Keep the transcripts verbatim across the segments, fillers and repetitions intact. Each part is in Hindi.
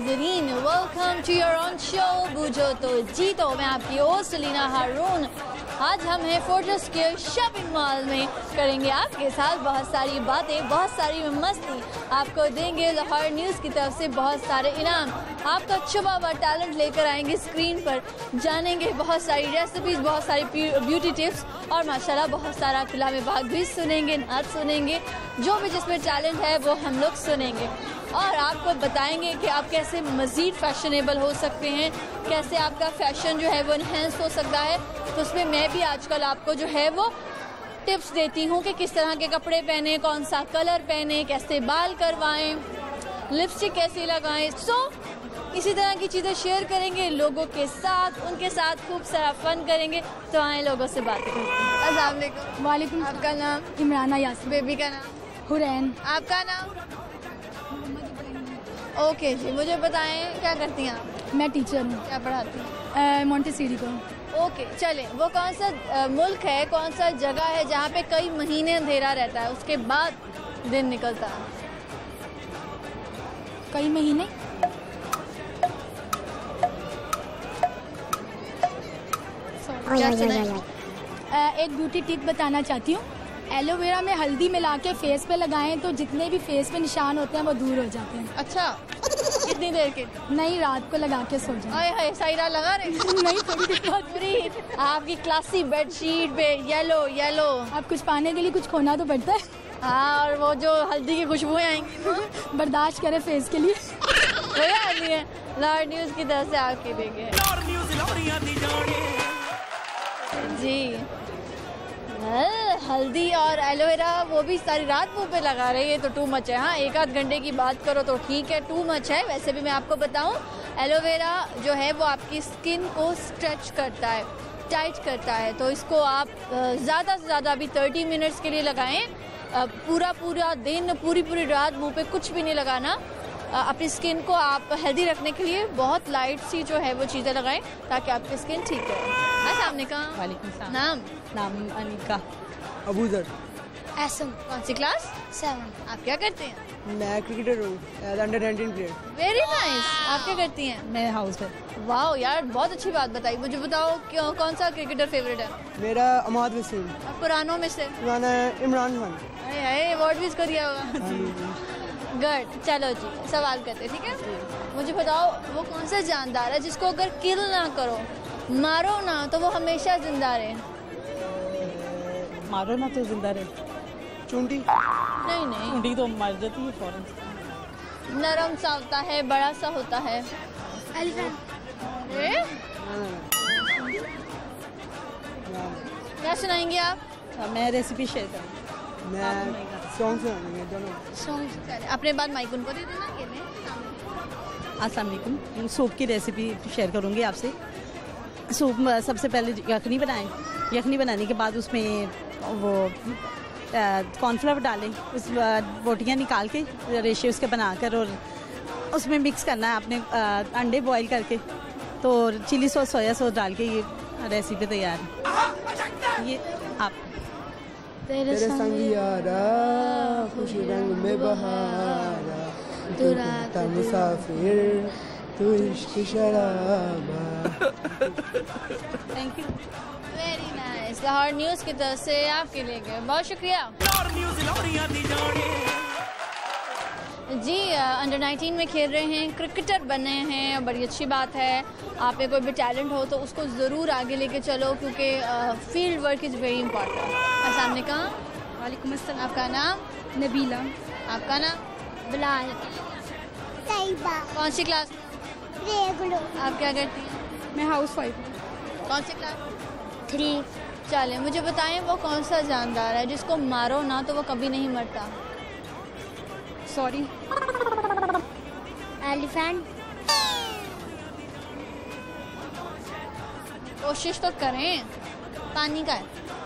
नाज़रीन, welcome to your own show बूझो तो जीतो। मैं आपकी होस्ट अलीना हारून। आज हम हैं फोर्ट्रेस के शॉपिंग मॉल में, करेंगे आपके साथ बहुत सारी बातें, बहुत सारी मस्ती। आपको देंगे लाहौर न्यूज़ की तरफ से बहुत सारे इनाम, आपका छुपा हुआ टैलेंट लेकर आएंगे स्क्रीन पर, जानेंगे बहुत सारी रेसिपीज़, बहुत सारी ब्यूटी टिप्स और माशाल्लाह बहुत सारा कलाम बाग भी सुनेंगे, नाच सुनेंगे, जो भी जिसमें टैलेंट है वो हम लोग सुनेंगे और आपको बताएंगे कि आप कैसे मज़ीद फैशनेबल हो सकते हैं, कैसे आपका फैशन जो है वो इन्हेंस हो सकता है। तो उसमें मैं भी आजकल आपको जो है वो टिप्स देती हूँ कि किस तरह के कपड़े पहने, कौन सा कलर पहने, कैसे बाल करवाएं, लिपस्टिक कैसे लगाएं। सो इसी तरह की चीज़ें शेयर करेंगे लोगों के साथ, उनके साथ खूब सारा फन करेंगे। तो आए लोगों से बातें करते हैं। अस्सलाम वालेकुम। वालेकुम। आपका नाम? इमराना यासिन। बेबी का नाम? हुरैन। आपका नाम? ओके जी, मुझे बताएं क्या करती हैं आप? मैं टीचर हूँ। क्या पढ़ाती हैं? मोंटेसरी को। ओके चले, वो कौन सा आ, मुल्क है, कौन सा जगह है जहाँ पे कई महीने अंधेरा रहता है, उसके बाद दिन निकलता है? कई महीने? क्या सुनाएं? एक ब्यूटी टिप बताना चाहती हूँ। एलोवेरा में हल्दी मिला के फेस पे लगाएं तो जितने भी फेस पे निशान होते हैं वो दूर हो जाते हैं। अच्छा, कितनी देर के? नहीं, रात को लगा के सो जाए। हाय हाय, सारी रात लगा रहे? नहीं, थोड़ी देर बाद फ्री। आपकी क्लासी बेडशीट पे येलो येलो। आप कुछ पाने के लिए कुछ खोना तो पड़ता है। हाँ, और वो जो हल्दी की खुशबुएं आएंगी बर्दाश्त करें फेस के लिए। कोई बात नहीं है, लाहौर न्यूज़ की तरफ से आपके लिए जी। हल्दी और एलोवेरा वो भी सारी रात मुंह पे लगा रहे हैं तो टू मच है। हाँ, एक आध घंटे की बात करो तो ठीक है, टू मच है। वैसे भी मैं आपको बताऊं, एलोवेरा जो है वो आपकी स्किन को स्ट्रेच करता है, टाइट करता है। तो इसको आप ज़्यादा से ज़्यादा अभी तीस मिनट्स के लिए लगाएं। पूरा पूरा दिन, पूरी पूरी रात मुंह पे कुछ भी नहीं लगाना। अपनी स्किन को आप हेल्दी रखने के लिए बहुत लाइट सी जो है वो चीज़ें लगाएं ताकि आपकी स्किन ठीक रहे। सामने का नाम? नाम अनिका। अबूजर। एसम। कौन सी क्लास? सेवन। आप क्या करते हैं? मैं क्रिकेटर हूँ, under nineteen player. Very nice. आप क्या करती हैं? मैं हाउस वाइफ। वाह यार, बहुत अच्छी बात बताई। मुझे बताओ क्यों, कौन सा क्रिकेटर फेवरेट है? मेरा अमाद वसीम। पुरानों में से? पुराना इमरान खान। अरे अवार्ड भी इसको दिया होगा। गुड, चलो जी सवाल करते हैं, ठीक है? मुझे बताओ वो कौन सा जानदार है जिसको अगर किल ना करो, मारो ना, तो वो हमेशा जिंदा रहे? मारो ना तो जिंदा रहे? चूंटी? नहीं नहीं, चूंटी तो मर जाती है फौरन। नरम सा होता है, बड़ा सा होता है। अरे क्या सुनाएंगे आप? मैं रेसिपी शेयर करूँगी। मैं सॉन्ग सुनाऊंगी दोनों। सॉन्ग अपने बाद माइक उनको दे देना। अस्सलाम वालेकुम। सूप की रेसिपी शेयर करूँगी आपसे। सूप सबसे पहले यखनी बनाएं। यखनी बनाने के बाद उसमें वो कॉर्नफ्लावर डालें, उस बोटियाँ निकाल के रेशे उसके बनाकर और उसमें मिक्स करना है आपने अंडे बॉईल करके। तो चिली सॉस, सोया सॉस डाल के ये रेसिपी तैयार है। ये आप तेरे संग यारा खुशी रंग में बहारा, तू रात मुसाफिर, तू इश्क शराबा। Thank you. Very nice. Lahore news की तरफ से आपके लिए गए, बहुत शुक्रिया जी। अंडर नाइनटीन में खेल रहे हैं, क्रिकेटर बने हैं, बड़ी अच्छी बात है। आप में कोई भी टैलेंट हो तो उसको ज़रूर आगे लेके चलो, क्योंकि field work is very important. अस्सलाम वालेकुम। वालेकुम अस्सलाम। आपका नाम? नबीला। आपका नाम? बिलाल। तैयबा। कौन सी क्लास? रेगुलो। आप क्या करती हैं? मैं हाउस वाइफ हूँ। कौन सी क्लास? थ्री। चलें, मुझे बताएं वो कौन सा जानदार है जिसको मारो ना तो वो कभी नहीं मरता? सॉरी। एलिफेंट। कोशिश तो करें। पानी का है।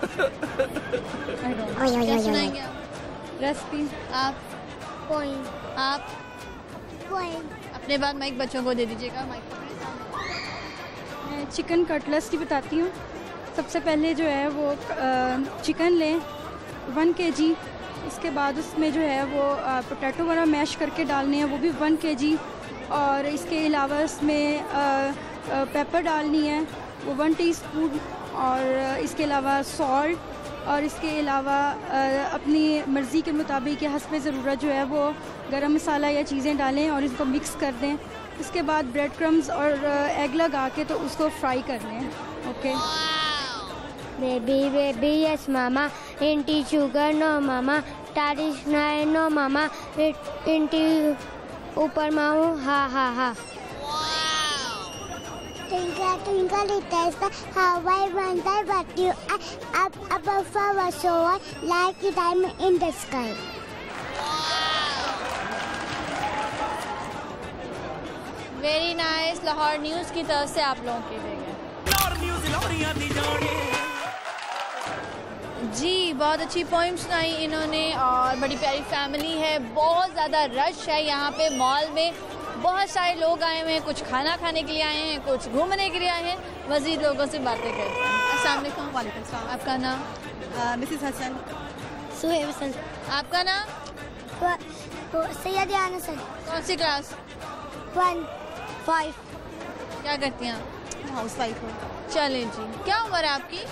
क्या सुनाएंगे आप? रेसिपी। आप? कोइन। आप? कोइन। अपने बाद माइक बच्चों को दे दीजिएगा। माइक मैं चिकन कटलेट्स की बताती हूँ। सबसे पहले जो है वो चिकन लें वन के जी। इसके बाद उसमें जो है वो पोटैटो वगैरह मैश करके डालने हैं, वो भी वन के जी। और इसके अलावा इसमें पेपर डालनी है वो वन टीस्पून, और इसके अलावा सॉल्ट, और इसके अलावा अपनी मर्ज़ी के मुताबिक या हस्ब ज़रूरत जो है वो गरम मसाला या चीज़ें डालें और इसको मिक्स कर दें। इसके बाद ब्रेड क्रम्स और एग लगा के तो उसको फ्राई कर लें। Okay. Baby baby yes mama, इंटी शुगर नो मामा, टारिश नाइन नो मामा, इंटी ऊपर माऊ हा हा हा। Twinkle twinkle little star, how I wonder what you are, up above our soar like a diamond in the sky. Very nice. Lahore news की तरफ से आप लोगों के लिए जी बहुत अच्छी पोइम सुनाई इन्होंने, और बड़ी प्यारी फैमिली है, बहुत ज़्यादा रश है यहाँ पे मॉल में, बहुत सारे लोग आए हुए हैं, कुछ खाना खाने के लिए आए हैं, कुछ घूमने के लिए आए हैं, मज़ीद लोगों से बातें करते हैं। अस्सलाम वालेकुम। वालेकुम सलाम। आपका नाम? मिसेस हसन। सुहेब हसन। आपका नाम? सैयद हसन। कौन सी क्लास? One five. क्या करती हैं आप? हाउस वाइफ हूँ। चलें जी। क्या उम्र है आपकी?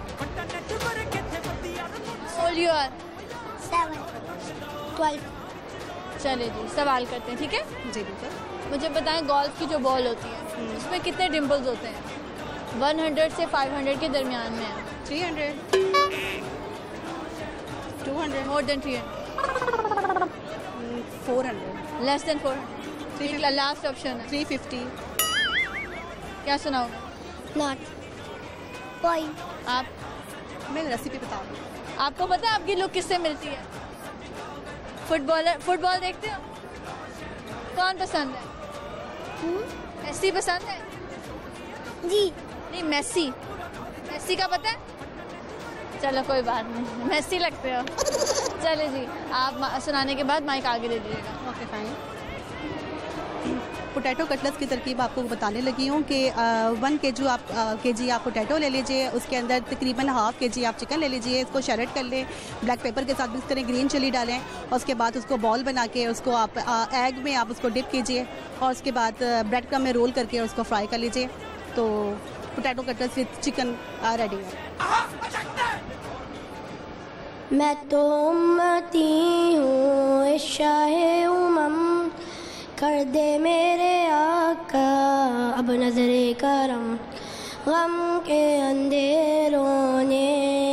Old you are? Seven twelve. चले जी सवाल करते हैं, ठीक है? जी बिल्कुल। मुझे बताएं गोल्फ की जो बॉल होती है उसमें कितने डिम्पल्स होते हैं? सौ से पाँच सौ के दरमियान में है। Three hundred, two hundred, more than three hundred, four hundred, less than four hundred. Last option है थ्री फिफ्टी। क्या सुनाओगे? Not point. आप? मैं रेसिपी बताऊँ। आपको पता है आपकी लुक किससे मिलती है? फुटबॉलर। फुटबॉल देखते हो? कौन पसंद है? मेसी पसंद है? जी नहीं, मेसी। मेसी का पता है? चलो कोई बात नहीं, मेसी लगते हो। चले जी आप सुनाने के बाद माइक आगे दे दीजिएगा। Okay fine. पोटैटो कटलेट्स की तरकीब आपको बताने लगी हूँ कि वन के जी आप के जी आप पोटैटो ले लीजिए, उसके अंदर तकरीबन हाफ़ के जी आप चिकन ले लीजिए, इसको शरेट कर लें, ब्लैक पेपर के साथ मिक्स करें, ग्रीन चिली डालें, और उसके बाद उसको बॉल बना के उसको आप एग में आप उसको डिप कीजिए, और उसके बाद ब्रेड क्रम्ब में रोल करके उसको फ्राई कर लीजिए। तो potato cutlets with chicken ready है। मैं तो उम्मती हूँ शाहे उमम, कर दे मेरे आका अब नजरे करम, गम के अंधेरों ने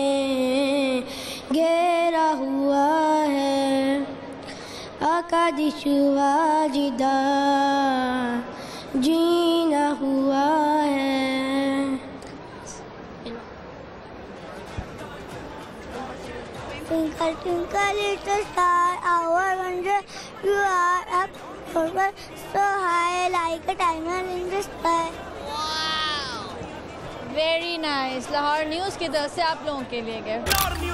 घेरा हुआ है, आका दिशुआ जिदा जीना हुआ है। Twinkle twinkle little star, our wonder you are up over so high like a diamond in the sky. Very nice. Lahore news की तरफ से आप लोगों के लिए गए।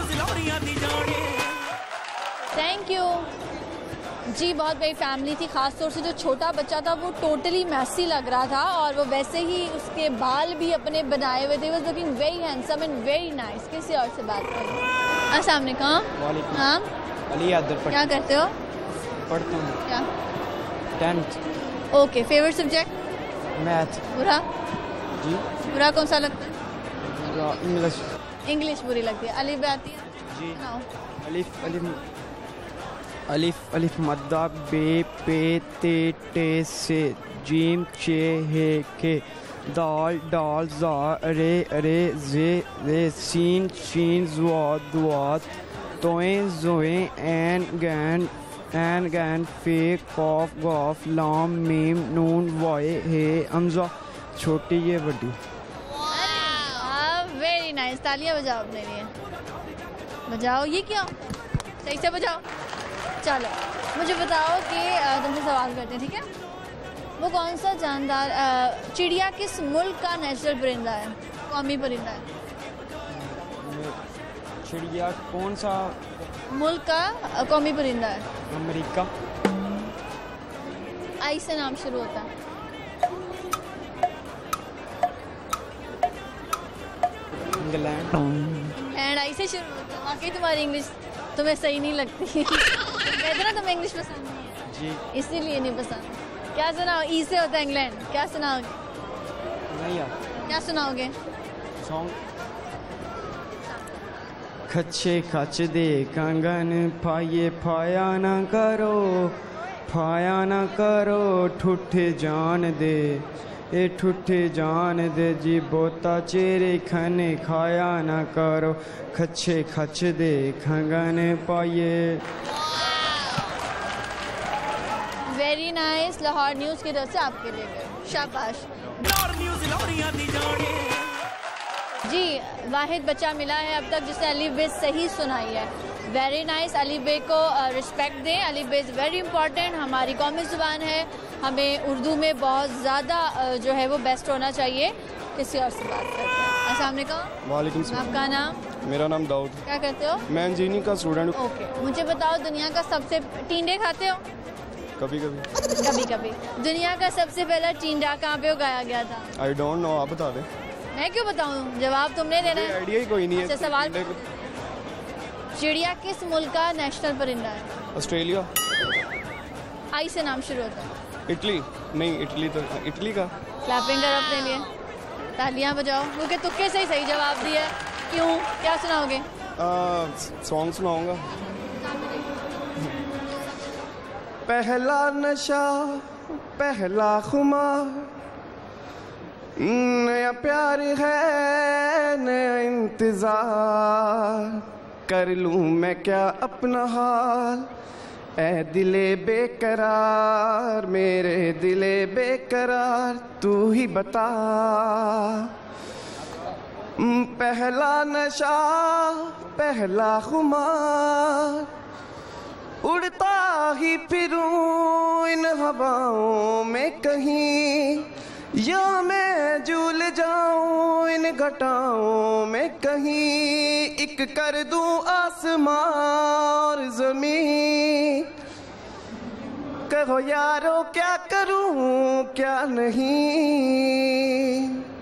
थैंक यू जी। बहुत बड़ी फैमिली थी, ख़ास तौर से जो छोटा बच्चा था वो टोटली मैसी लग रहा था, और वो वैसे ही उसके बाल भी अपने बनाए हुए थे। Was looking very handsome and very nice. किसी और से बात करें। अस्सलाम वालेकुम। नाम? अली आदर। क्या करते हो? पढ़ता हूँ। क्या? Tenth. Okay. Favourite subject? Math. बुरा? जी बुरा कौन सा लगता है? इंग्लिश। इंग्लिश बुरी लगती है। अली भी आती है? जी। हाँ। अलिफ अलिफ अलिफ अलिफ मद्दा बे पे ते टे से जीम चे हे के दाल डाल जा रे रे जे रे सीन शीन जुआद दुआद तोए जोए एन गैन एन गैन फे कॉफ गॉफ लाम मीम नून वाए हे हमजा छोटी ये बड़ी। Very nice. तालियां बजाओ अपने लिए। बजाओ। ये क्या? सही से बजाओ। चलो मुझे बताओ कि तुमसे सवाल करते हैं, ठीक है? वो कौन सा जानदार चिड़िया किस मुल्क का नेशनल परिंदा है, कौमी परिंदा है? चिड़िया कौन सा मुल्क का कौमी परिंदा है? अमेरिका। आई से नाम शुरू होता है। इंग्लैंड। एंड आई से शुरू होता है। वाकई तुम्हारी इंग्लिश तुम्हें सही नहीं लगती। कहते ना तुम्हें इंग्लिश पसंद नहीं है। जी। इसीलिए नहीं पसंद। क्या सुनाओ? ई से होता है इंग्लैंड, क्या सुनाओगे? नहीं यार, क्या सुनाओगे? सॉन्ग। खच्चे खच दे कंगन फाये फाया ना करो, फाया ना करो, ठुठे जान दे, ए ठुठे जान दे जी बोता चेरे खाने खाया ना करो, खच्चे खच दे कंगन पाये। Very nice. लाहौर न्यूज़ की तरफ से आपके लिए गए, शाबाश जी। वाहिद बच्चा मिला है अब तक जिसने अली बे सही सुनाई है। Very nice. अली बे को रिस्पेक्ट दें, अली बे इज़ वेरी इंपॉर्टेंट, हमारी कौमी ज़ुबान है, हमें उर्दू में बहुत ज़्यादा जो है वो बेस्ट होना चाहिए। किसी और से बात करते हैं। अस्सलाम वालेकुम। वालेकुम सलाम। आपका नाम? मेरा नाम दाऊद। क्या करते हो? मैं इंजीनियरिंग का स्टूडेंट हूँ। ओके, मुझे बताओ दुनिया का सबसे टींडे खाते हो? कभी कभी कभी कभी। दुनिया का सबसे पहला टींडा कहाँ पे उगाया गया था? आई डोंट नो, आप बता दें। मैं क्यों बताऊँ, जवाब तुमने देना है। आइडिया ही कोई नहीं है। अच्छा, सवाल। चिड़िया किस मुल्क का नेशनल परिंदा है? ऑस्ट्रेलिया। आई से नाम शुरू होता है। इटली। नहीं, इटली तो इटली का। क्लैपिंग करो अपने लिए, तालियां बजाओ, क्योंकि तुक्के से ही सही जवाब दिया। क्यों, क्या सुनाओगे? सॉन्ग सुनाऊंगा। पहला नशा पहला खुमार, नया प्यार है नया इंतजार, कर लूं मैं क्या अपना हाल, ए दिले बेकरार, मेरे दिले बेकरार, तू ही बता। पहला नशा पहला खुमार, उड़ता ही फिरूं इन हवाओं में कहीं, या मैं झूल जाऊं इन घटाओं में कहीं, एक कर दूं आसमां और ज़मीन, कहो यारो क्या करूं क्या नहीं।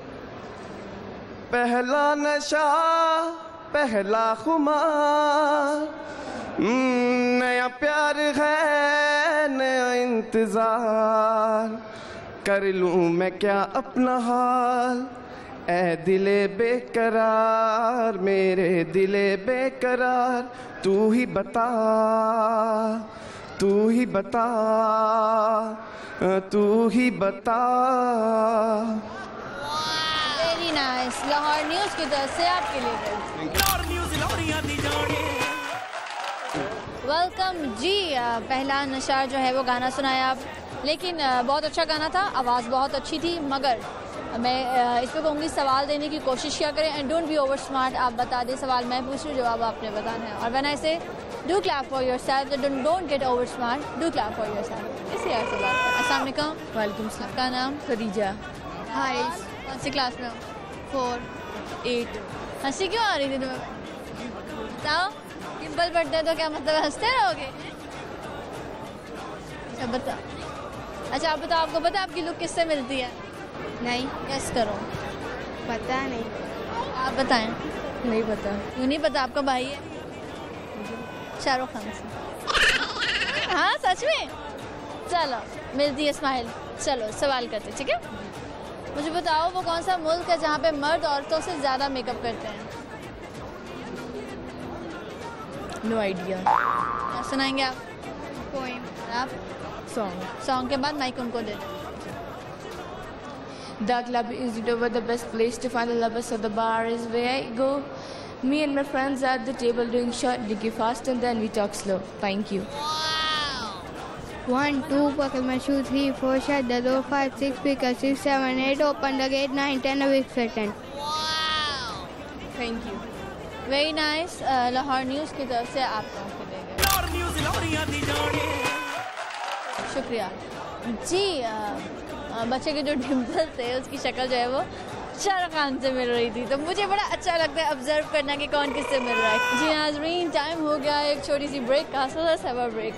पहला नशा पहला खुमार, नया प्यार है नया इंतजार, कर लूं मैं क्या अपना हाल, ए दिले बेकरार, मेरे दिले बेकरार, तू ही बता, तू ही बता, तू ही बता। Very nice. लाहौर न्यूज़ की तरफ से आपके लिए वेलकम जी। पहला नशा जो है वो गाना सुनाया आप, लेकिन बहुत अच्छा गाना था, आवाज़ बहुत अच्छी थी, मगर मैं इस पर कहूँगी सवाल देने की कोशिश क्या करें, and don't be over smart. आप बता दें, सवाल मैं पूछ रही हूँ, जवाब आपने बताना है। और when I say do clap for yourself, don't get over smart, do clap for yourself. इसी यार से बात करें। अस्सलाम वालेकुम। वालेकुम सलाम। आपका नाम? खदीजा। हारिस। कौन सी क्लास में हो? Four eight. हंसी क्यों आ रही थी तुम्हें? बताओ, पिंपल पड़ते हैं तो क्या मतलब हंसते रहोगे? अच्छा बता, अच्छा आप बताओ, आपको पता है आपकी लुक किससे मिलती है? नहीं, गेस करो। पता नहीं। आप बताएं। नहीं पता। क्यों नहीं पता? आपका भाई है शाहरुख खान से। हाँ सच में? चलो मिलती है स्माइल। चलो सवाल करते, ठीक है? मुझे बताओ वो कौन सा मुल्क है जहाँ पे मर्द औरतों से ज़्यादा मेकअप करते हैं? No idea. क्या सुनाएंगे आप? पोएम। आप? सॉन्ग। सॉन्ग के बाद माइक उनको दे दो। The club is the best place to find the lovers, so the bar is where I go. Me and my friends at the table doing short, diggy fast, and then we talk slow. Thank you. One, two, buckle my shoe, three, four, shut the door, five, six, pick up, six, seven, eight, open the gate, nine, ten, a week second. Thank you. Very nice. Lahore news की तरफ से आप लोगों को दे गए, शुक्रिया जी। आ, आ, बच्चे के जो डिम्पल थे उसकी शक्ल जो है वो शाहरुख खान से मिल रही थी, तो मुझे बड़ा अच्छा लगता है ऑब्जर्व करना कि कौन किससे मिल रहा है। जी नाज़रीन, टाइम हो गया एक छोटी सी ब्रेक का, so let's have a break.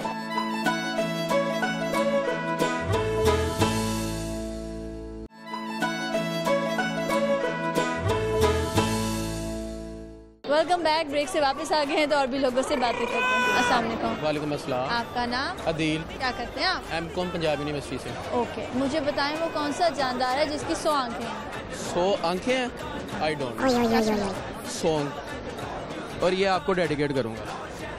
Welcome back. Break से वापस आ गए हैं तो और भी लोगों से बातें करते हैं। अस्सलाम वालेकुम। वालेकुम अस्सलाम। आपका नाम? अदील। क्या करते हैं आप? एम कॉम पंजाब यूनिवर्सिटी से। ओके, मुझे बताएं वो कौन सा जानदार है जिसकी सौ आंखें हैं? सौ आंखें हैं? आई डोंट सॉन्ग, और ये आपको डेडिकेट करूँगा।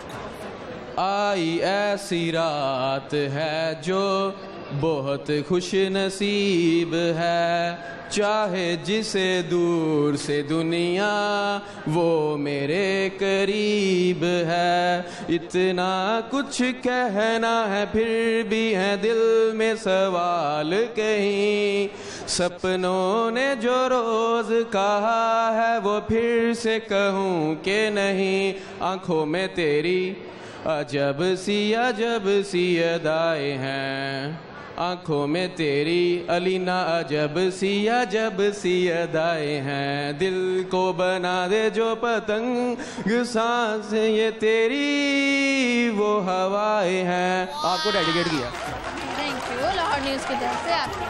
आई ऐसी रात है जो बहुत खुश नसीब है, चाहे जिसे दूर से दुनिया वो मेरे करीब है। इतना कुछ कहना है फिर भी है दिल में सवाल कहीं, सपनों ने जो रोज कहा है वो फिर से कहूँ कि नहीं। आंखों में तेरी अजब सी अजब सी अदाएं हैं, आंखों में तेरी अलीना अजब सी अजब सी अदाएं हैं। दिल को बना दे जो पतंग सांस ये तेरी वो हवाएं हैं। आपको डेडिकेट किया। Thank you. लाहौर न्यूज़ की तरफ से आपके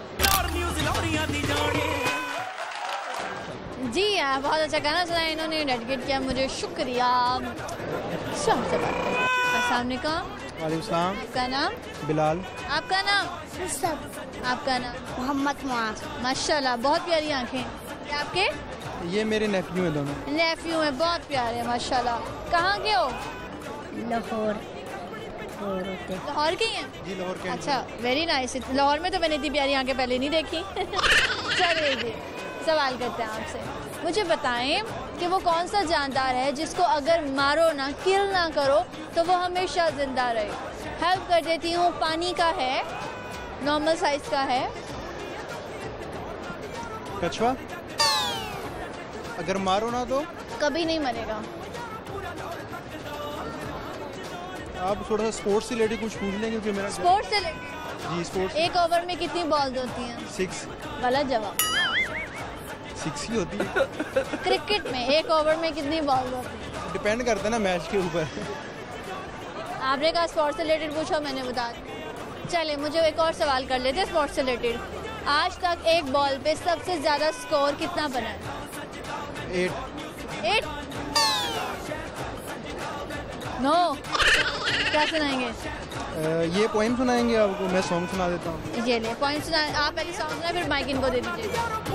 जी हाँ, बहुत अच्छा गाना सुनाया इन्होंने, डेडिकेट किया मुझे, शुक्रिया। सबसे बात करें। अस्सलाम वालेकुम। वालेकुम सलाम। आपका नाम? बिलाल। आपका नाम? सब। आपका नाम? मोहम्मद मुआज। माशाल्लाह, बहुत प्यारी आंखें। क्या आपके? ये मेरे नेफ्यू हैं दोनों। नेफ्यू हैं, बहुत प्यारे हैं माशाल्लाह। कहाँ के हो? लाहौर। लाहौर के ही हैं? जी लाहौर के। अच्छा, वेरी नाइस। लाहौर में तो मैंने इतनी प्यारी आंखें पहले नहीं देखी। चलिए जी, सवाल करते हैं आपसे। मुझे बताएं कि वो कौन सा जानदार है जिसको अगर मारो ना, किल ना करो तो वो हमेशा जिंदा रहे। हेल्प कर देती हूँ। पानी का है, नॉर्मल साइज का है। कछुआ। अगर मारो ना तो कभी नहीं मरेगा। आप थोड़ा सा स्पोर्ट्स से रिलेटेड कुछ पूछ लें क्योंकि मेरा स्पोर्ट्स से जी स्पोर्ट्स। एक ओवर में कितनी बॉल्स होती हैं? सिक्स। गलत जवाब। सिक्स ही होती है। क्रिकेट में एक ओवर में कितनी बॉल्स होती हैं? डिपेंड करता है ना मैच के ऊपर। आपने कहा स्पोर्ट्स से रिलेटेड पूछो, मैंने बता दिया। चले, मुझे एक और सवाल कर लेते हैं स्पोर्ट्स से रिलेटेड। आज तक एक बॉल पे सबसे ज्यादा स्कोर कितना बना है? एट। एट? नो। क्या सुनाएंगे? uh, ये पोएम सुनाएंगे आपको, मैं सॉन्ग सुना देता हूँ। ये ले पॉइंट सुना, आप पहले सॉन्ग सुना फिर माइक इनको दे दीजिए।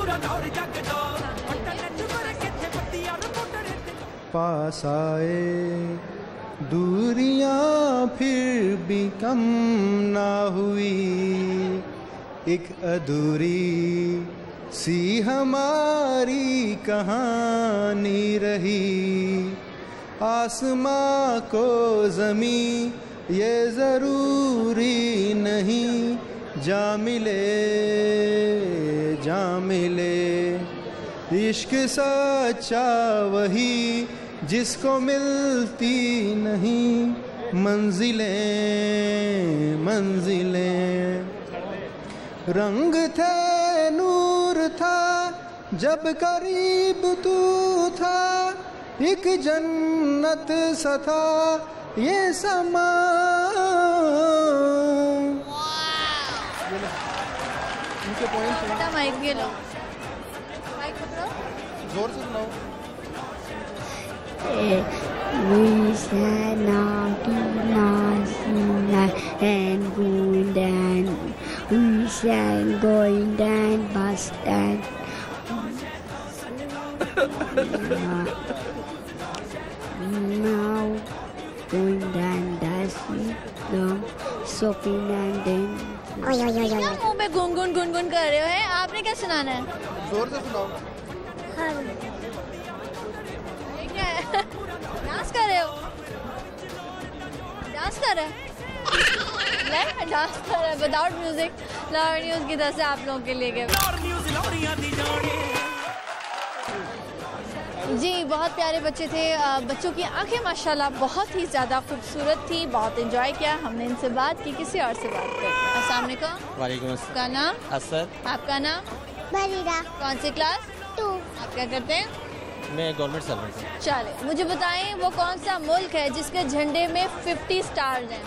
पास आए दूरियां फिर भी कम ना हुई, एक अधूरी सी हमारी कहानी रही। आसमां को ज़मी ये ज़रूरी नहीं, जा मिले जा मिले। इश्क सच्चा वही जिसको मिलती नहीं मंजिलें मंजिलें। रंग थे नूर था जब करीब तू था, एक जन्नत सा था ये समा। इनके पॉइंट माइक भी लो, माइक पकड़ो, जोर से सुनाओ। We shall not not and going down. We shall going down bus stand. Now going down dashing down shopping and then. क्या मुंह पे गुनगुन गुनगुन कर रहे हो हैं? आपने क्या सुनाना है? जोर से सुनाओ। ठीक है, डांस कर रहे हो? डांस कर रहे हैं? नहीं, डांस कर रहे हैं विदाउट म्यूजिक। लाहौर न्यूज़ की तरफ से आप लोगों के लिए गए जी। बहुत प्यारे बच्चे थे। बच्चों की आंखें माशाल्लाह बहुत ही ज़्यादा खूबसूरत थी। बहुत एंजॉय किया हमने इनसे बात की। किसी और से बात करते हैं। अस्सलाम वालेकुम। वालेकुम अस्सलाम। आपका नाम? असद। आपका नाम? बरीरा। कौन सी क्लास? टू। आप क्या करते हैं? मैं गवर्नमेंट सर्वेंट हूँ। चले, मुझे बताएं वो कौन सा मुल्क है जिसके झंडे में फिफ्टी स्टार्स हैं?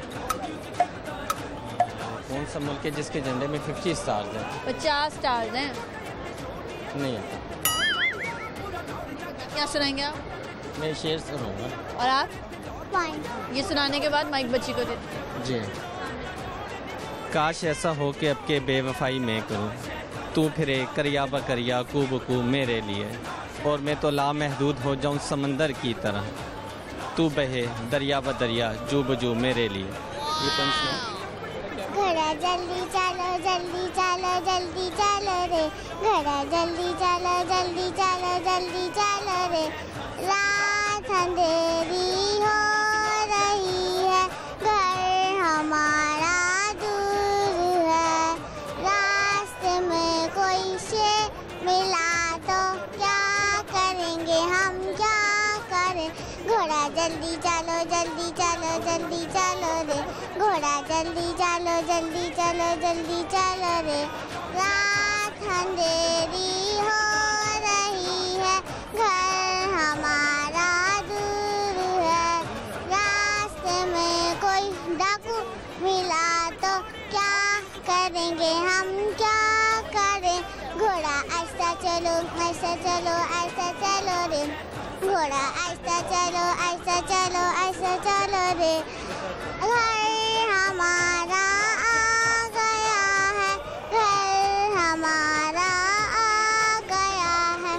कौन सा मुल्क है जिसके झंडे में फिफ्टी स्टार्स हैं? पचास स्टार्स हैं। नहीं है। क्या सुनाएंगे आप? मैं शेर सुनाऊंगा। और आप? ये सुनाने के बाद माइक बच्ची को देते हैं। जी। काश ऐसा हो कि अब के बेवफाई मैं करूं, तू फिरे करिया बकरिया कू बकू मेरे लिए, और मैं तो लामहदूद हो जाऊं समंदर की तरह, तू बहे दरिया ब दरिया जू बजू मेरे लिए। ये पंच घड़ा जल्दी चलो जल्दी चलो जल्दी चलो रे, घड़ा जल्दी चलो जल्दी चलो जल्दी चलो रे, रात अंधेरी हो रही है, घर हमारा दूर है, रास्ते में कोई से मिला तो क्या करेंगे हम, क्या करें, घोड़ा जल्दी चलो जल्दी चलो जल्दी चलो रे, घोड़ा जल्दी चलो जल्दी चलो जल्दी चलो रे, रात अंधेरी हो रही है, घर हमारा दूर है, रास्ते में कोई डाकू मिला तो क्या करेंगे हम, क्या करें, घोड़ा ऐसा चलो ऐसा चलो ऐसा चलो रे, घोड़ा ऐसा चलो ऐसा चलो ऐसा चलो रे, घर हमारा आ गया है, घर हमारा आ गया है।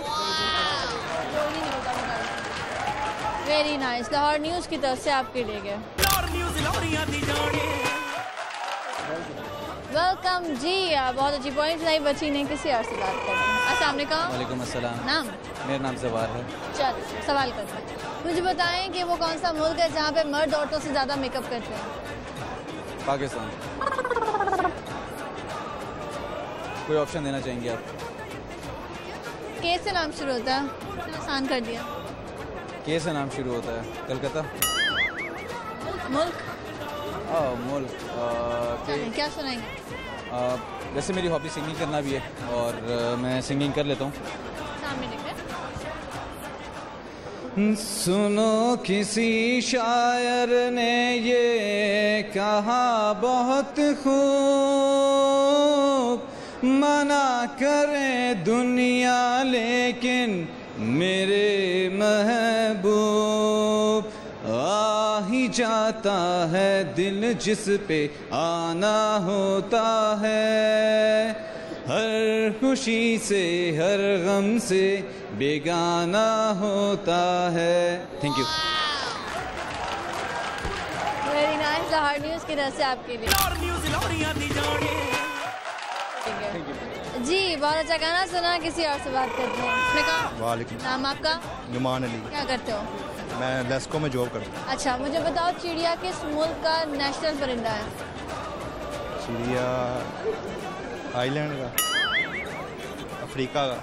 Very nice. लाहौर न्यूज़ की तरफ से आपके लिए गए। वेलकम जी। बहुत अच्छी पॉइंट नहीं बची ने किसी और से बात करते हैं। अस्सलाम वालेकुम। वालेकुम अस्सलाम। नाम? मेरा नाम जवार है। चल सवाल करते हैं। मुझे बताएं कि वो कौन सा मुल्क है जहाँ पे मर्द औरतों से ज़्यादा मेकअप करते हैं? पाकिस्तान। कोई ऑप्शन देना चाहेंगे आप? के से नाम शुरू होता है, आसान कर दिया। के से नाम शुरू होता है? कलकत्ता। मुल्क? हाँ मुल्क। के... क्या सुनाएंगे? आ, वैसे मेरी हॉबी सिंगिंग करना भी है और आ, मैं सिंगिंग कर लेता हूँ। सामने देखें। सुनो किसी शायर ने ये कहा बहुत खूब, मना करे दुनिया लेकिन मेरे महबूब, आ ही जाता है दिल जिस पे आना होता है, हर खुशी से हर गम से बेगाना होता है। Thank you. Very nice. Lahore news की तरफ से आपके लिए जी। बहुत अच्छा गाना सुना। किसी और से बात करते हैं। वालेकुम। नाम आपका? नुमान अली। क्या करते हो? मैं लेस्को में जॉब करता हूँ। अच्छा, मुझे बताओ चिड़िया किस मुल्क का नेशनल परिंदा है? चिड़िया आइलैंड का, अफ्रीका का।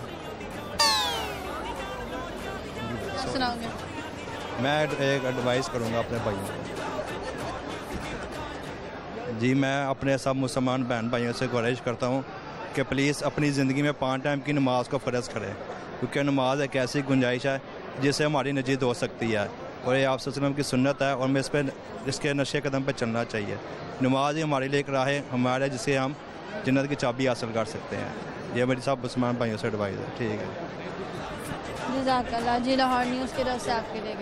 सुनाओगे? मैं एक एडवाइस करूँगा अपने भाइयों को। जी मैं अपने सब मुसलमान बहन भाइयों से गुजारिश करता हूँ कि प्लीज़ अपनी ज़िंदगी में पाँच टाइम की नमाज को फ़र्ज़ करें, क्योंकि नमाज एक ऐसी गुंजाइश है जिससे हमारी नजीत हो सकती है, और ये आप वसल्लम की सुन्नत है, और मैं इस पर इसके नशे कदम पर चलना चाहिए। नमाज ही हमारे लिए एक राह है हमारे, जिससे हम जन्नत की चाबी हासिल कर सकते हैं। ये मेरी सब मुसलमान भाइयों से एडवाइस है। ठीक है जज़ाकल्लाह जी। लाहौर न्यूज़ की तरफ से आपके लिए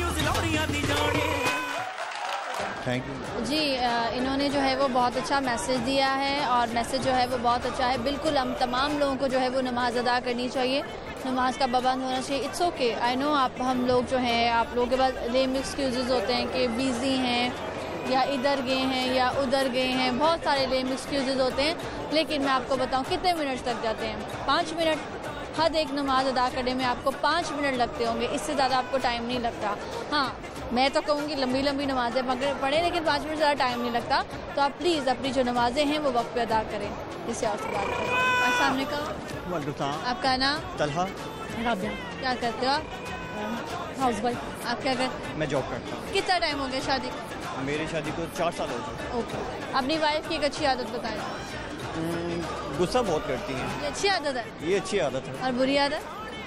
थैंक यू जी। इन्होंने जो है वो बहुत अच्छा मैसेज दिया है, और मैसेज जो है वो बहुत अच्छा है। बिल्कुल हम तमाम लोगों को जो है वो नमाज़ अदा करनी चाहिए, नमाज का पाबंद होना चाहिए। इट्स ओके, आई नो आप हम लोग जो हैं, आप लोगों के पास लेम एक्सक्यूज़ होते हैं कि बिज़ी हैं या इधर गए हैं या उधर गए हैं, बहुत सारे लेम एक्सक्यूज़ होते हैं। लेकिन मैं आपको बताऊं कितने मिनट लग जाते हैं? पाँच मिनट। हद एक नमाज अदा करने में आपको पाँच मिनट लगते होंगे, इससे ज़्यादा आपको टाइम नहीं लगता। हाँ, मैं तो कहूँगी लंबी लंबी नमाज़ें पढ़ें, लेकिन पाँच मिनट ज़्यादा टाइम नहीं लगता। तो आप प्लीज़ अपनी जो नमाज़ें हैं वो वक्त पे अदा करें। इससे और से बात करें। अस्सलाम वालेकुम। आपका नाम? तलहा। राबिया। क्या करते हो आप? Housewife. आप क्या करते? मैं जॉब करता हूँ। कितना टाइम हो गया शादी को? मेरी शादी को चार साल हो गए। ओके। अपनी वाइफ की एक अच्छी आदत बताएं। गुस्सा बहुत करती हैं। ये अच्छी आदत है? ये अच्छी आदत है। और बुरी आदत?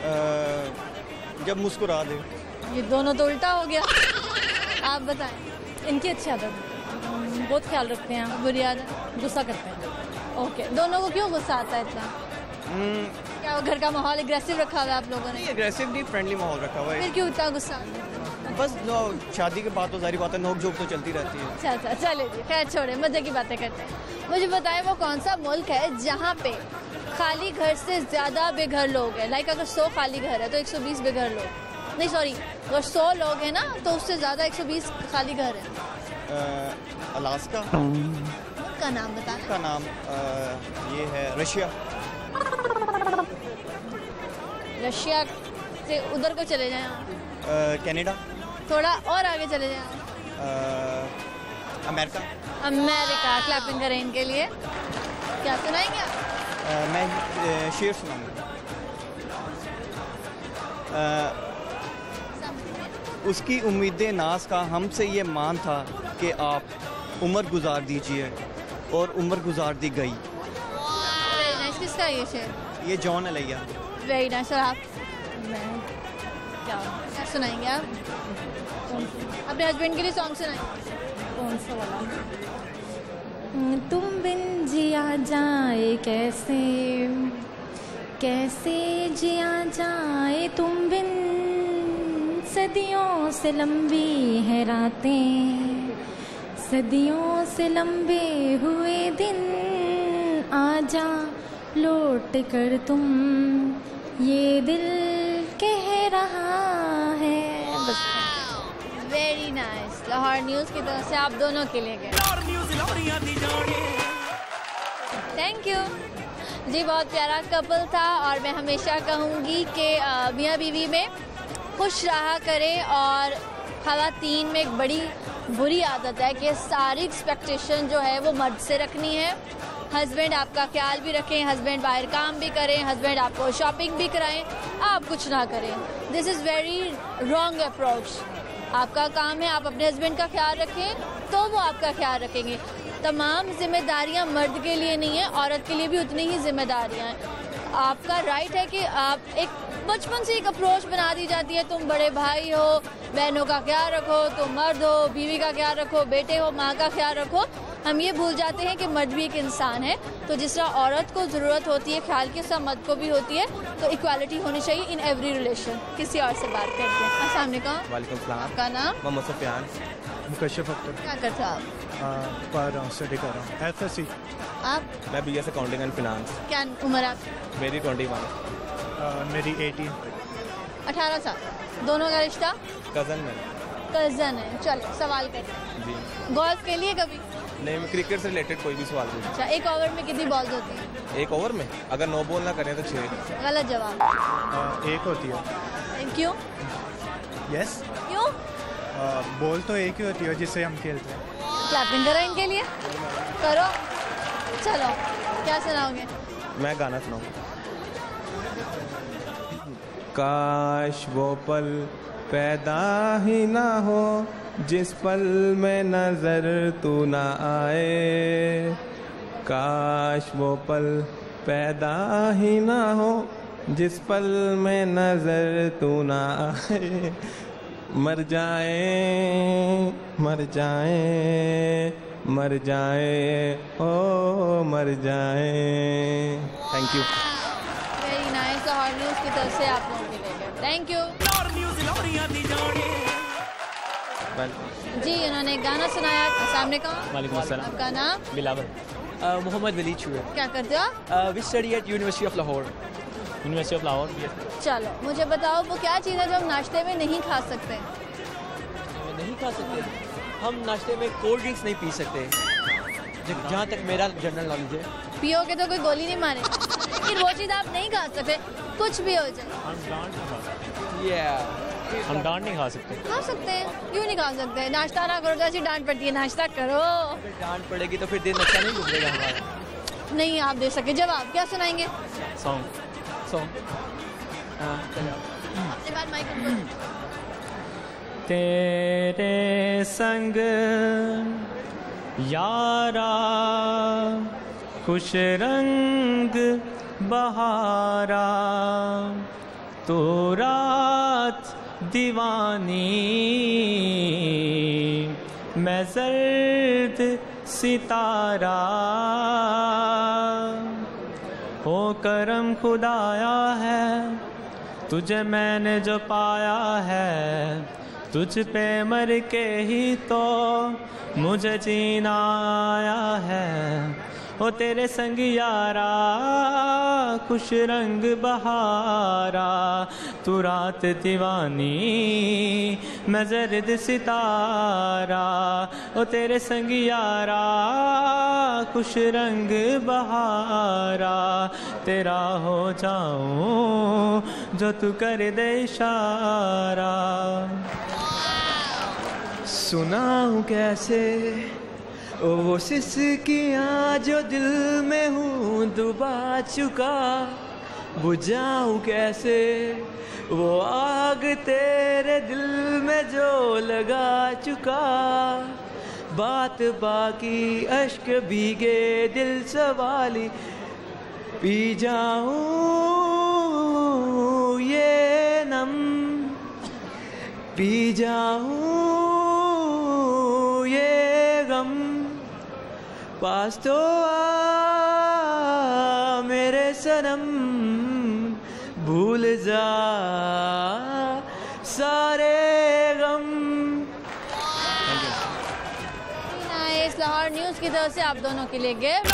जब मुस्कुरा दे। ये दोनों तो उल्टा हो गया। आप बताएं। इनकी अच्छी आदत? बहुत ख्याल रखते हैं। बुरी आदत? गुस्सा करते हैं। ओके। दोनों को क्यों गुस्सा आता है इतना? क्या वो घर का माहौल एग्रेसिव रखा हुआ है आप लोगों ने? एग्रेसिव नहीं, फ्रेंडली माहौल रखा हुआ फिर है। क्यों इतना गुस्सा? बस नो, शादी के बाद तो जारी बात है, नोक झोंक तो चलती रहती है। अच्छा अच्छा चले जी, खैर छोड़े, मजे की बातें करते हैं। मुझे बताएं वो कौन सा मुल्क है जहाँ पे खाली घर से ज़्यादा बेघर लोग हैं? लाइक अगर सौ खाली घर है तो एक सौ बीस बेघर लोग, नहीं सॉरी, अगर सौ लोग हैं ना तो उससे ज़्यादा एक सौ बीस खाली घर है। अलास्का का नाम बता। का नाम आ, ये है रशिया। रशिया से उधर को चले जाएं, कनाडा। थोड़ा और आगे चले जाएं, अमेरिका। अमेरिका। क्लैपिंग करें इनके लिए। क्या सुनाएंगे आप? आ, मैं आ, शेर सुनाऊंगा। उसकी उम्मीदें नाज का हमसे ये मान था कि आप उम्र गुजार दीजिए, और उम्र गुजार दी गई। Very nice. किसका ये शेर? ये जॉन अलैया। Very nice. और आप? मैं क्या क्या सुनाएंगे आप? अपने हस्बैंड के लिए सॉन्ग सुनाएंगे? कौन सा वाला? तुम बिन जिया जाए कैसे, कैसे जिया जाए तुम बिन, सदियों से लंबी है रातें, सदियों से लंबे हुए दिन, आजा लौट कर तुम, ये दिल कह रहा है। बस। Very nice. लाहौर न्यूज़ की तरफ से आप दोनों के लिए गए। थैंक यू जी। बहुत प्यारा कपल था और मैं हमेशा कहूँगी कि मियाँ बीवी में खुश रहा करें। और ख़वातीन में एक बड़ी बुरी आदत है कि सारी एक्सपेक्टेशन जो है वो मर्द से रखनी है। हस्बैंड आपका ख्याल भी रखें, हस्बैंड बाहर काम भी करें, हस्बैंड आपको शॉपिंग भी कराएं, आप कुछ ना करें। This is very wrong approach. आपका काम है आप अपने हस्बैंड का ख्याल रखें तो वो आपका ख्याल रखेंगे। तमाम जिम्मेदारियां मर्द के लिए नहीं है, औरत के लिए भी उतनी ही जिम्मेदारियां हैं। आपका राइट है कि आप एक बचपन से एक अप्रोच बना दी जाती है, तुम बड़े भाई हो, बहनों का ख्याल रखो, तुम मर्द हो, बीवी का ख्याल रखो, बेटे हो, माँ का ख्याल रखो। हम ये भूल जाते हैं कि मर्द भी एक इंसान है। तो जिस तरह औरत को ज़रूरत होती है ख्याल की, सब मर्द को भी होती है। तो इक्वालिटी होनी चाहिए इन एवरी रिलेशन। किसी और से बात करते हैं। अस्सलाम वालेकुम। वालेकुम सलाम। आपका नाम? मोहम्मद सुफियान। मुकशफ अख्तर। क्या करते हो आप? पढ़ रहा हूँ, स्टडी कर रहा हूँ, एफ एस सी। आप? मैं B S accounting and finance. क्या उम्र आप? मेरी ट्वेंटी वन। मेरी एटीन। अठारह साल। दोनों का रिश्ता? कज़न में। कज़न है। चलो सवाल करते हैं। जी। गोल्फ के लिए कभी? नहीं, मैं क्रिकेट से रिलेटेड कोई भी सवाल पूछूं। अच्छा, एक ओवर में कितनी बॉल्स होती हैं? एक ओवर में अगर नो बॉल ना करें तो छः। गलत जवाब। आ, एक होती है। क्यों? यस। क्यों? बॉल तो एक ही होती है जिससे हम खेलते हैं। क्लैपिंग करो इनके लिए। करो। चलो क्या सुनाओगे? मैं गाना सुनाऊंगा। काश वो पल पैदा ही ना हो जिस पल में नजर तू ना आए, काश वो पल पैदा ही ना हो जिस पल में नजर तू ना आए, मर जाए मर जाए मर जाए ओ मर जाए। Thank you. Very nice. Lahore news की तरफ से आप लोगों के लिए थैंक यू जी। उन्होंने गाना सुनाया। अस्सलाम वालेकुम। आपका नाम? बिलावल। मोहम्मद वली छुए। क्या करते हो? We study at university of Lahore. University of Lahore. चलो मुझे बताओ वो क्या चीज़ है जो हम नाश्ते में नहीं खा सकते? नहीं खा सकते? हम नाश्ते में कोल्ड ड्रिंक्स नहीं पी सकते, जहाँ तक मेरा जनरल नॉलेज है। पियोगे तो कोई गोली नहीं मारे, लेकिन वो चीज़ आप नहीं खा सकते, कुछ भी हो जाए। हम डांट नहीं खा सकते। खा सकते हैं, क्यों नहीं खा सकते? नाश्ता ना करो तो ऐसी डांट पड़ती है, नाश्ता करो। डांट पड़ेगी तो फिर दिन अच्छा नहीं गुजरेगा हमारा। नहीं आप दे सके जवाब। क्या सुनाएंगे? सॉन्ग। सॉन्ग। अपने बात माइक। तेरे संग यारा खुश रंग बहारा, तो रात दीवानी मैं जर्द सितारा, हो करम खुदाया है, तुझे मैंने जो पाया है, तुझ पे मर के ही तो मुझे जीना आया है। ओ तेरे संग यारा खुश रंग बहारा, तू रात दीवानी मैं जर्द सितारा। ओ तेरे संग यारा खुश रंग बहारा, तेरा हो जाऊं जो तू कर दे इशारा। सुनाऊं कैसे वो सिसकियाँ जो दिल में हूँ डुबा चुका, बुझाऊं कैसे वो आग तेरे दिल में जो लगा चुका। बात बाकी अश्क भीगे दिल सवाली, पी जाऊं ये नम, पी जाऊं ये गम। पास तो आ मेरे सनम, भूल जा सारे गम। नाइस। लाहौर न्यूज़ की तरफ से आप दोनों के लिए गिफ्ट।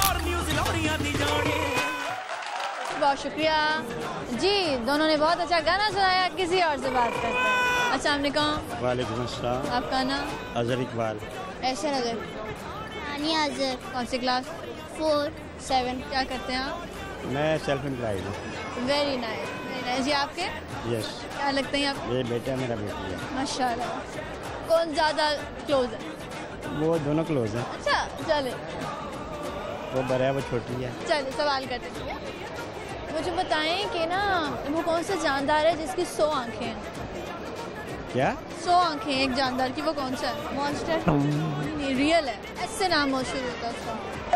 बहुत शुक्रिया जी, दोनों ने बहुत अच्छा गाना सुनाया। किसी और से बात करते हैं। अस्सलाम वालेकुम। वालेकुम अस्सलाम। आपका नाम? अजहर इकबाल। ऐसे नजर अजहर। कौन सी क्लास? Four seven. क्या करते हैं आप? मैं सेल्फ एम्प्लॉयड हूँ। Very nice, very nice. जी आपके? यस। क्या लगते हैं आप? ये बेटा मेरा बेटी है। माशाल्लाह। कौन ज़्यादा क्लोज है? वो दोनों क्लोज हैं। अच्छा चले, वो बड़ा है वो छोटी है। चलिए सवाल करते हैं। मुझे बताएं कि ना वो कौन सा जानदार है जिसकी सौ आंखें हैं? क्या? सौ आंखें एक जानदार की, वो कौन सा है? मॉन्स्टर? नहीं, रियल है। ऐसे नाम हो शुरू होता है उसका।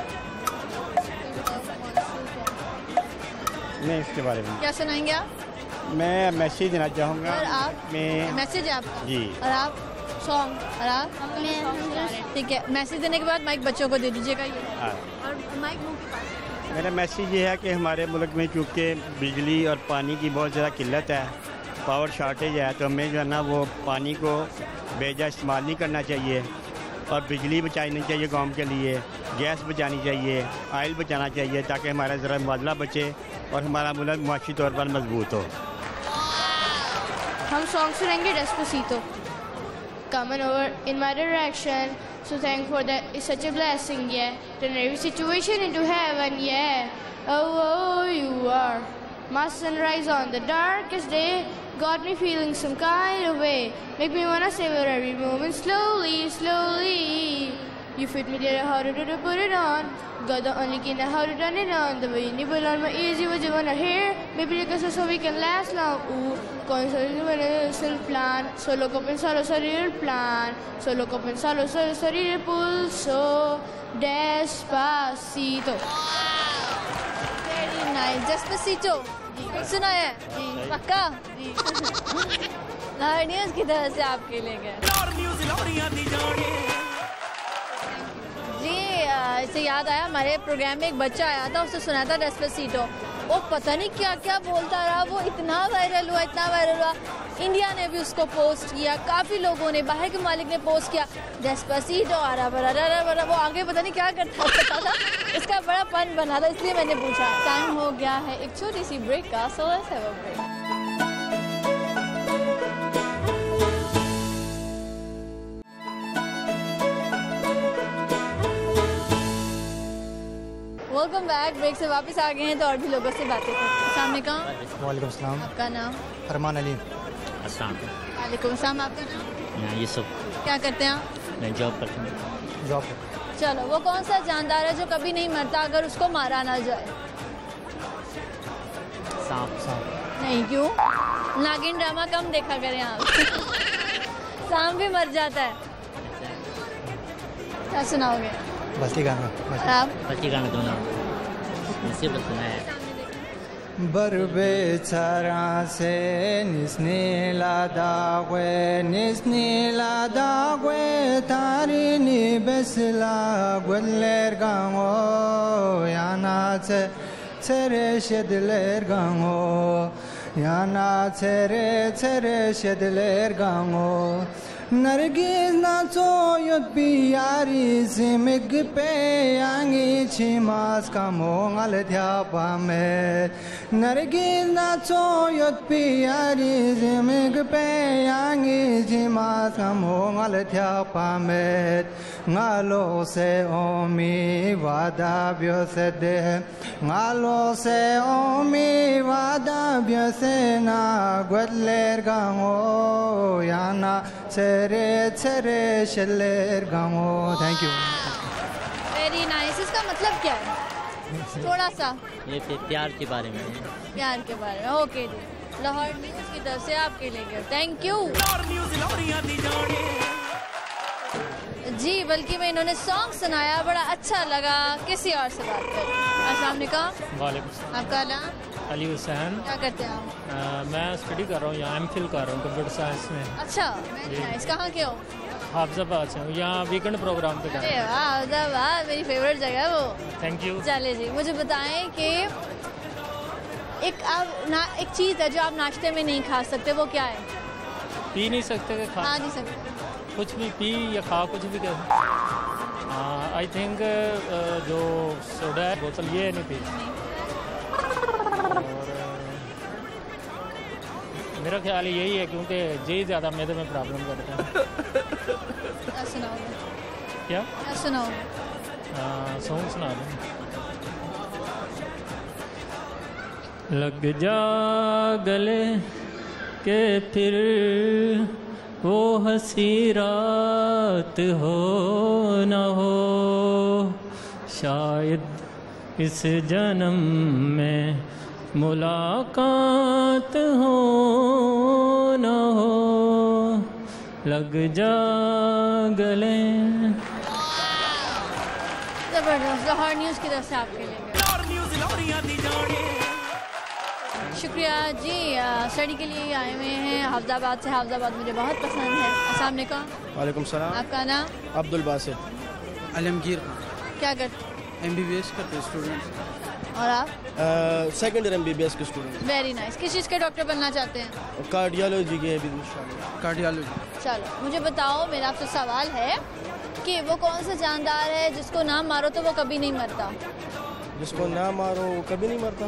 नहीं, इसके बारे में क्या सुनाएंगे आप? मैं मैसेज देना चाहूँगा। और आप? मैं मैसेज है आपका? जी। और आप? सॉन्ग। और आप? ठीक है, मैसेज देने के बाद माइक बच्चों को दे दीजिएगा ये। और माइक मुंह के पास। मेरा मैसेज ये है कि हमारे मुल्क में चूँकि बिजली और पानी की बहुत ज़्यादा किल्लत है, पावर शॉर्टेज है, तो हमें जो है ना वो पानी को बेजा इस्तेमाल नहीं करना चाहिए और बिजली बचानी चाहिए गांव के लिए, गैस बचानी चाहिए, ऑयल बचाना चाहिए, ताकि हमारा ज़रा मुबादला बचे और हमारा मुल्क मुआशी तौर पर मजबूत हो। हम सॉन्ग सुनेंगे डेस्पेसितो। Coming over in my direction, so thankful that it's such a blessing, yeah. Turn every situation into heaven, yeah. Oh, oh, you are my sunrise on the darkest day. Got me feeling some kind of way. Make me wanna savor every moment slowly, slowly. You fit me there, how to do to put it on. Got the only key now how to turn it on. The way you nibble on my ears, you what you wanna hear. Maybe like us so we can last long. Ooh, console plan. Solo ko pensarlo salir el plan. Solo ko pensarlo solo salir el pulso. Despacito. Very nice. Despacito. सुना है? पक्का? लाहौर न्यूज़ की तरफ से आपके लिए गए। जी इसे याद आया, हमारे प्रोग्राम में एक बच्चा आया था, उसने सुना था डेस्पेसिटो। वो पता नहीं क्या क्या बोलता रहा, वो इतना वायरल हुआ, इतना वायरल हुआ। इंडिया ने भी उसको पोस्ट किया, काफ़ी लोगों ने, बाहर के मालिक ने पोस्ट किया। डेस्पेसिटो आ रहा बड़ा रहा बड़ा, वो आगे पता नहीं क्या करता पता था, इसका बड़ा फन बना था, इसलिए मैंने पूछा। टाइम हो गया है एक छोटी सी ब्रेक का, so let's have a break. Welcome back. Break से वापस आ गए हैं तो और भी लोगों से बातें करते हैं। अस्सलाम वालेकुम। वालेकुम सलाम। आपका नाम? अरमान अली। अस्सलाम वालेकुम सलाम। आपका नाम? यूसुफ। क्या करते हैं आप? मैं जॉब करता हूँ। जॉब। चलो, वो कौन सा जानदार है जो कभी नहीं मरता अगर उसको मारा ना जाए? सांप। सांप नहीं, क्यों? नागिन ड्रामा कम देखा करें आप। सांप भी मर जाता है। क्या सुनाओगे? बस्ती गाना। आप? बस्ती गाना तो ना मुसीबत सुनाया। Berbechara se nisnila dagwe nisnila dagwe tarini besila gweller gango yana se tsere shediler gango yana tsere tsere shediler gango Nargiz na tsoyot biyari zimig pe yangi chimas kamong aladya pamet Nargiz na tsoyot biyari zimig pe yangi chimas kamong aladya pamet Ngalo se omi vada byosede Ngalo se omi vada byosena Gwedler gango yana Tsere tsere sheller gamo. Thank you. Very nice. इसका मतलब क्या है? थोड़ा सा ये प्यार के बारे में है। प्यार के बारे में ओके जी लाहौर न्यूज़ की तरफ से आपके लिए थैंक यू जी बल्कि मैं इन्होंने सॉन्ग सुनाया बड़ा अच्छा लगा किसी और से बात कर अस्सलाम वालेकुम वालेकुम आपका नाम अली हुसैन क्या करते हैं आप आ, मैं स्टडी कर रहा हूँ यहाँ एम फिल कर रहा हूँ कंप्यूटर साइंस में अच्छा नाइस कहाँ के हो हाफजाबाद से हूँ यहाँ वीकेंड प्रोग्राम पे अरे वाह हाफजाबाद मेरी फेवरेट जगह है वो थैंक यू चले जी मुझे बताएं कि एक आप ना एक चीज़ है जो आप नाश्ते में नहीं खा सकते वो क्या है पी नहीं सकते कि खा खा नहीं सकते कुछ भी पी या खा कुछ भी कर आई थिंक जो सोडा है बोतल ये नहीं पी और मेरा ख्याल यही है क्योंकि जी ज़्यादा मैदे में प्रॉब्लम करता है सुनाओ क्या सुनाओ सॉन्ग सुना दो लग जा गले के फिर वो हंसी रात हो न हो शायद इस जन्म में मुलाकात हो न हो लग जा गले जबरदस्त लाहौर न्यूज़ की तरफ से आपके लिए शुक्रिया जी स्टडी के लिए आए हुए हैं हाफजाबाद से हाफजाबाद मुझे बहुत पसंद है अस्सलाम वालेकुम वालेकुम सलाम आपका नाम अब्दुल बासित आलमगीर क्या करते एमबीबीएस करते स्टूडेंट और आप सेकंड ईयर एमबीबीएस के स्टूडेंट वेरी नाइस किस चीज़ के डॉक्टर बनना चाहते हैं कार्डियोलॉजी के अभी कार्डियोलॉजी चलो मुझे बताओ मेरा आपसे सवाल है कि वो कौन सा जानदार है जिसको ना मारो तो वो कभी नहीं मरता जिसको ना मारो वो कभी नहीं मरता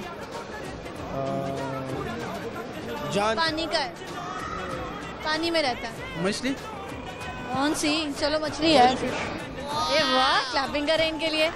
जान पानी का है पानी में रहता है मछली कौन सी चलो मछली है ये वाह क्लैपिंग करें इनके लिए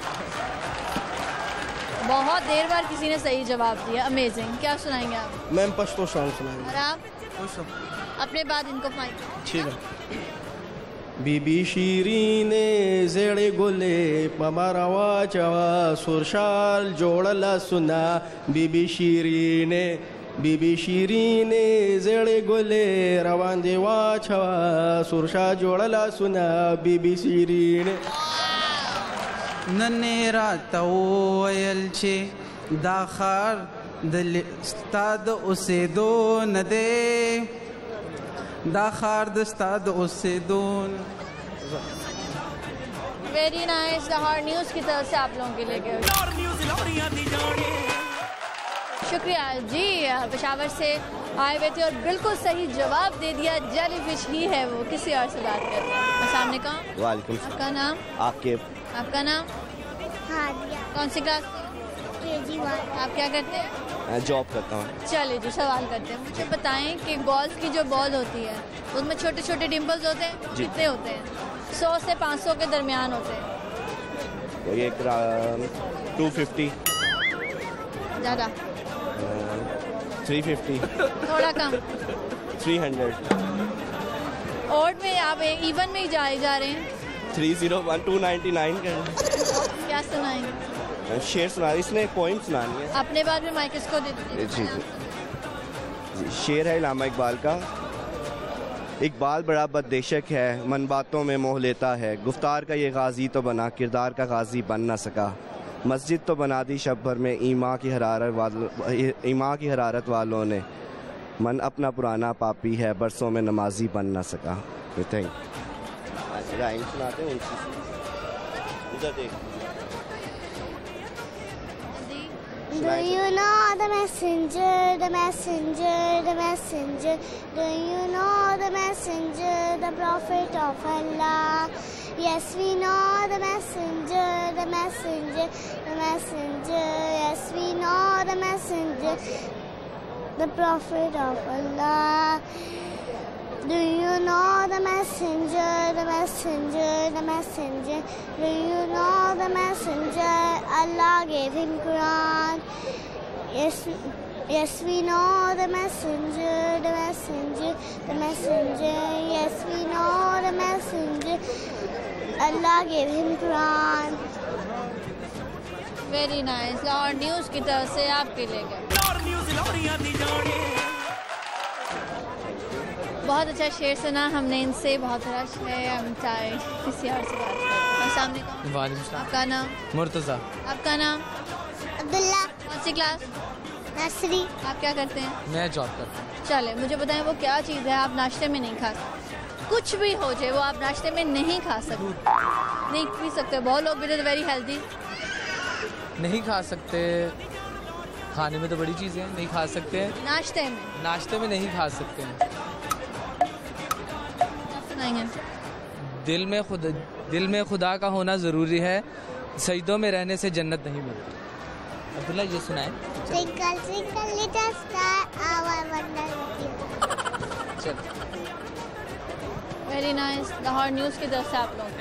बहुत देर बाद किसी ने सही जवाब दिया अमेजिंग क्या सुनाएंगे आप मैम पश्तो सॉन्ग सुनाएंगे और आप अपने बाद इनको फाइट ठीक है बीबी शीरीने जेड़े गोले पमारावा चवा सुरशाल जोड़ला सुना बीबी शीरीने बीबी शीरीने जेड़े गोले रवान देवा छवा सुरशा जोड़ला सुना बीबी शीरीने नन्हेरा तवयल छे दाखार दल स्ताद उसे दो न दे दाखार दस्ताद उसे दो वेरी नाइस लाहौर न्यूज़ की तरफ से आप लोगों के लिए शुक्रिया जी पेशावर से आए हुए थे और बिल्कुल सही जवाब दे दिया जेलीफिश ही है वो किसी और से बात करते हैं सामने का वालेकुम आपका नाम आपके आपका नाम हादिया कौन सी क्लास केजी वन आप क्या करते हैं जॉब करता हूँ चलिए जी सवाल करते हैं मुझे बताएं कि गोल्फ की जो बॉल होती है उसमें छोटे छोटे डिम्पल्स होते हैं कितने होते हैं सौ से पाँच सौ के दरमियान होते हैं तो ये टू फिफ्टी ज़्यादा थ्री फिफ्टी थोड़ा कम थ्री हंड्रेड ओड में आप इवन में ही जाए जा रहे हैं three zero one two ninety nine क्या सुनाएंगे शेर सुना इसने एक पोइम सुनानी है अपने बाद में माइक इसको दे दीजिए जी जी शेर है इलामा इकबाल का इकबाल बड़ा बददेशक है मन बातों में मोह लेता है गुफ्तार का ये गाजी तो बना किरदार का गाजी बन ना सका मस्जिद तो बना दी शब भर में ईमा की हरारत वालों ईमा की हरारत वालों ने मन अपना पुराना पापी है बरसों में नमाजी बन ना सका थैंक राइम सुनाते हैं उनसे उधर देख सुनाएं। Do you know the messenger, the messenger, the messenger? Do you know the messenger, the prophet of Allah? Yes, we know the messenger, the messenger, the messenger. Yes, we know the messenger, the prophet of Allah. Do you know the messenger, the messenger, the messenger? Do you know the messenger? Allah gave him Quran. Yes, yes, we know the messenger, the messenger, the messenger. Yes, we know the messenger. Allah gave him Quran. Very nice. Lahore news की तरफ से आपके लिए गए। बहुत अच्छा शेर सुना हमने इनसे, बहुत रश है। I'm tired। किसी और से बात करते हैं। अस्सलाम वालेकुम। वालेकुम सलाम। आपका नाम? मुर्तज़ा। आपका नाम? अब्दुल्ला। कौन सी क्लास? नर्सरी। आप क्या करते हैं? मैं जॉब करता हूँ। चले मुझे बताएं वो क्या चीज़ है आप नाश्ते में नहीं खा सकते? कुछ भी हो जाए वो आप नाश्ते में नहीं खा सकते, नहीं पी सकते। बहुत लोग भी तो वेरी हेल्दी नहीं खा सकते। खाने में तो बड़ी चीज़ें हैं, नहीं खा सकते हैं। नाश्ते में? नाश्ते में नहीं खा सकते हैं। दिल में खुद दिल में खुदा का होना ज़रूरी है, सजदों में रहने से जन्नत नहीं मिलती। अब्दुल्ला ये सुनाए। Twinkle, twinkle, little star, our wonder. चल। Very nice. लाहौर न्यूज़ की तरफ से आप लोग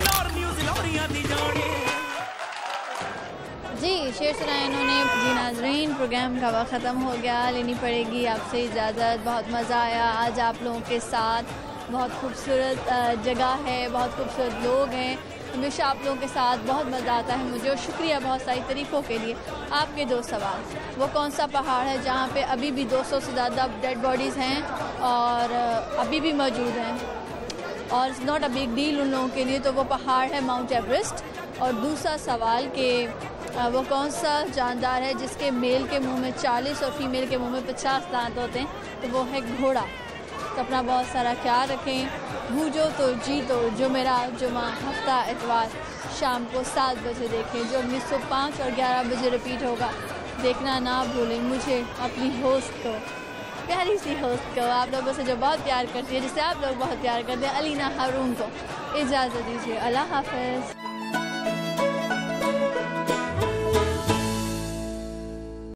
जी शेर सुनाए इन्होंने। जी नाज़रीन, प्रोग्राम का वक्त ख़त्म हो गया, लेनी पड़ेगी आपसे इजाज़त। बहुत मज़ा आया आज आप लोगों के साथ। बहुत खूबसूरत जगह है, बहुत खूबसूरत लोग हैं। हमेशा आप लोगों के साथ बहुत मज़ा आता है मुझे, और शुक्रिया बहुत सारी तारीफ़ों के लिए। आपके दो सवाल, वो कौन सा पहाड़ है जहाँ पे अभी भी दो सौ से ज़्यादा डेड बॉडीज़ हैं और अभी भी मौजूद हैं, और it's not a big deal उन लोगों के लिए, तो वो पहाड़ है माउंट एवरेस्ट। और दूसरा सवाल कि वो कौन सा जानदार है जिसके मेल के मुंह में चालीस और फीमेल के मुंह में पचास दांत होते हैं, तो वो है घोड़ा। तो अपना बहुत सारा ख्याल रखें। भूजो तो जीतो जुमेरा जुमा हफ्ता इतवार शाम को सात बजे देखें, जो उन्नीस सौ पाँच और ग्यारह बजे रिपीट होगा। देखना ना भूलें। मुझे अपनी होस्ट को, प्यारी सी होस्ट को, आप लोगों से जो बहुत प्यार करती है, जिससे आप लोग बहुत प्यार करते हैं, अलीना हारून को इजाज़त दीजिए। अल्लाह हाफ़िज़।